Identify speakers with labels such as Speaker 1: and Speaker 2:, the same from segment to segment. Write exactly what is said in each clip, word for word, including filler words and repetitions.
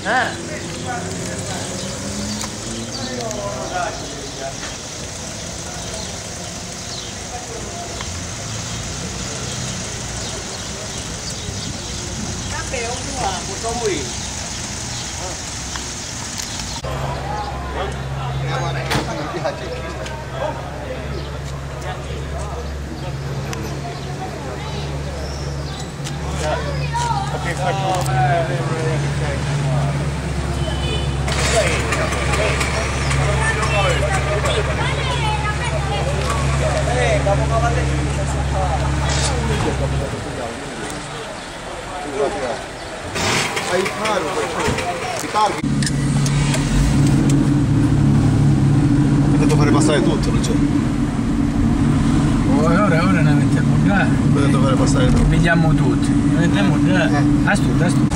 Speaker 1: Eh? Vabbè, un po' facciamo qui.
Speaker 2: Hai il caro, ti paghi. Ho detto fare passare tutto, non c'è.
Speaker 1: Ora, ora ne mettiamo già.
Speaker 2: Ho detto fare passare tutto.
Speaker 1: Vediamo tutti. Ne mettiamo già. Aspetta, aspetta.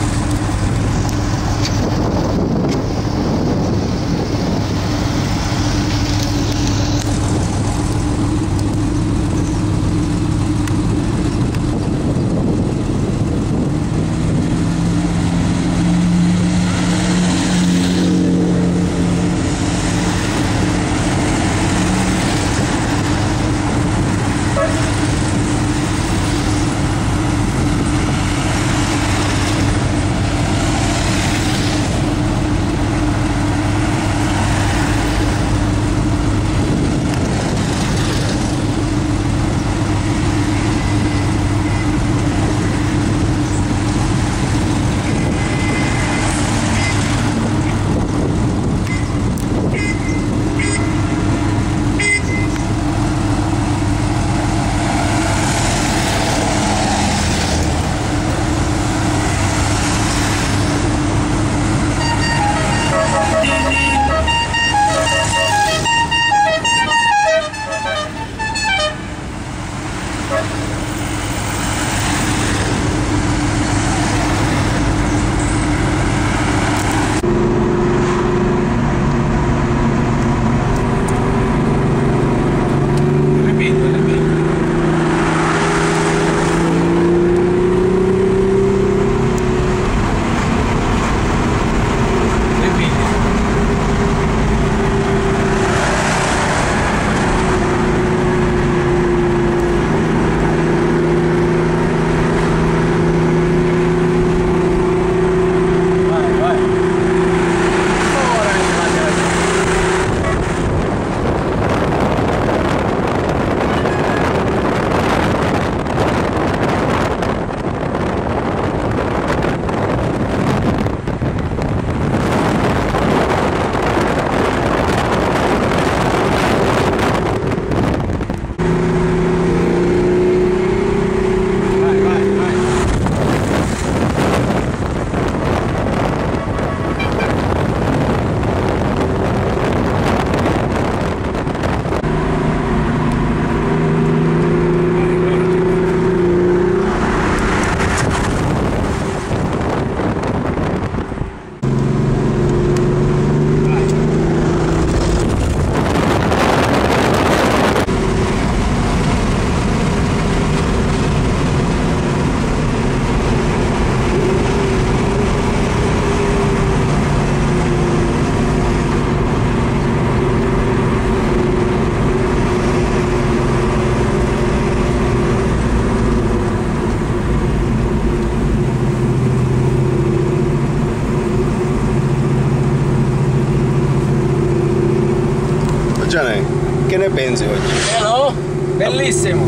Speaker 2: Gianni, che ne pensi oggi?
Speaker 1: Hello? Bellissimo!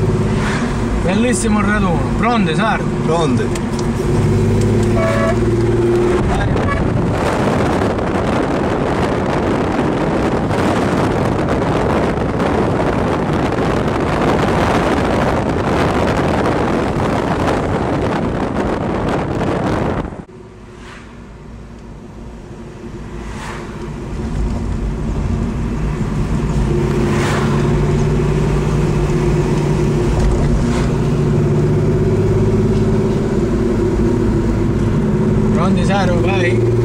Speaker 1: Bellissimo il raduno. Pronte, Saro?
Speaker 2: Pronte?
Speaker 1: Saro, vai!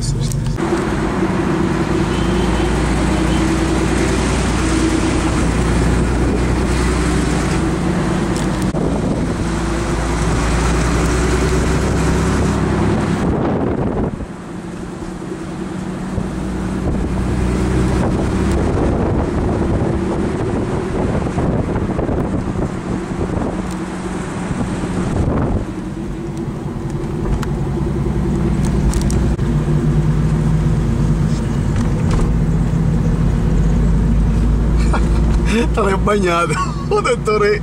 Speaker 2: stesso. L'hai bagnato, ho detto re.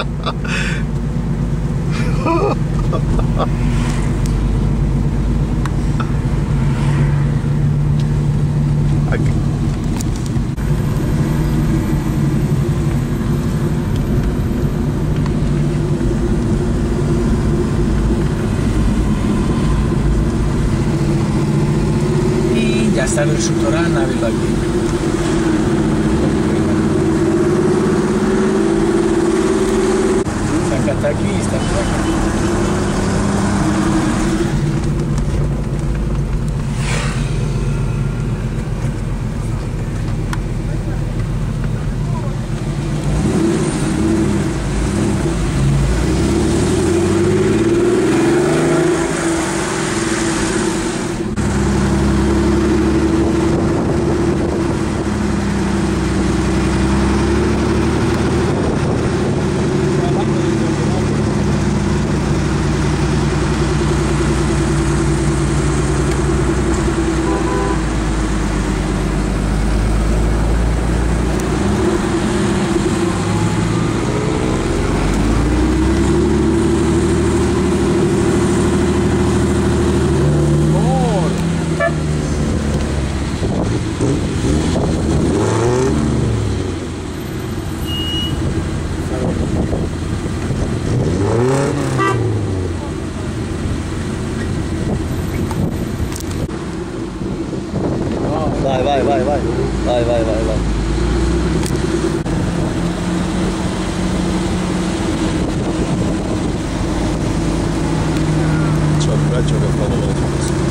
Speaker 1: E già sta per sottorare la villa qui. Cattaquista,
Speaker 2: Vai, vai, vai, vai. Vai, vai, vai, vai. C'ho il braccio che fa veloce.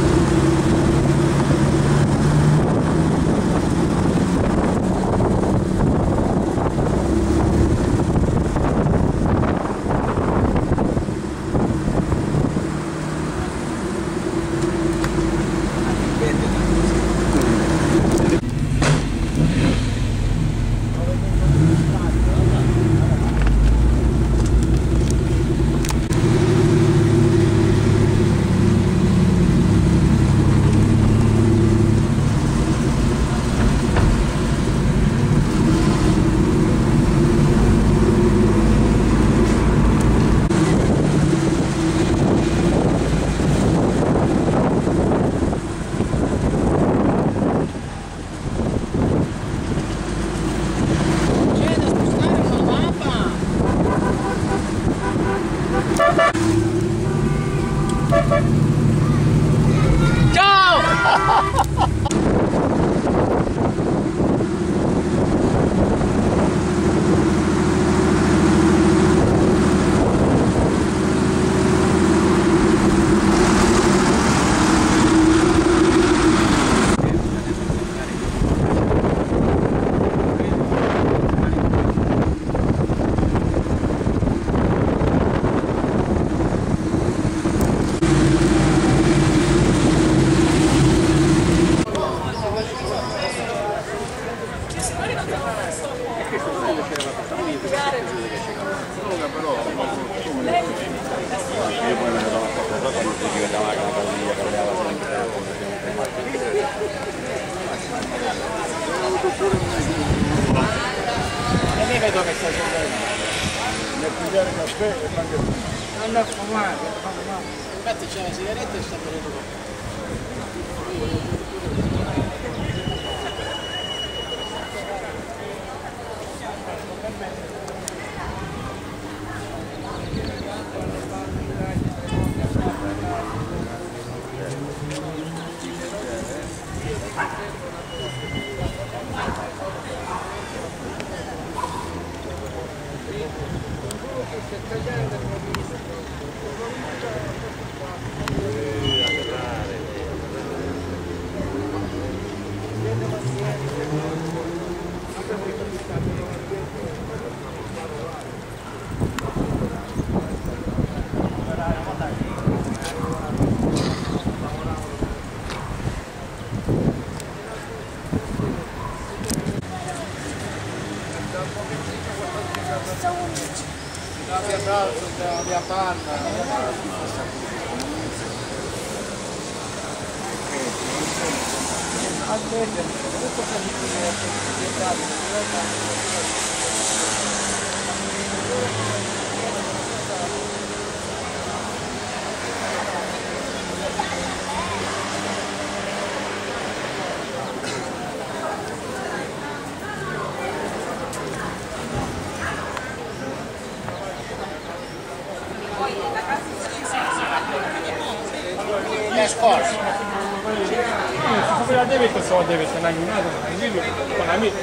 Speaker 1: E vedo che stai giocando.
Speaker 2: Nel pigliare caffè e prendere.
Speaker 1: Non è fumare,
Speaker 3: Infatti c'è la sigaretta e sta venendo qua.
Speaker 2: Sì,
Speaker 3: È scorso.
Speaker 4: Se quella deve questo deve essere aiutato, con amici.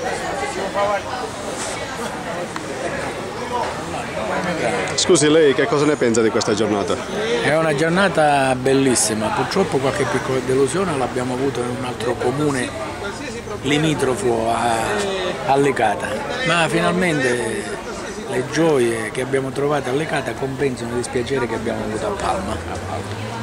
Speaker 5: Scusi, lei che cosa ne pensa di questa giornata?
Speaker 1: È una giornata bellissima, purtroppo qualche piccola delusione l'abbiamo avuto in un altro comune limitrofo a, a Lecata, ma finalmente le gioie che abbiamo trovato a Lecata compensano il dispiacere che abbiamo avuto a Palma.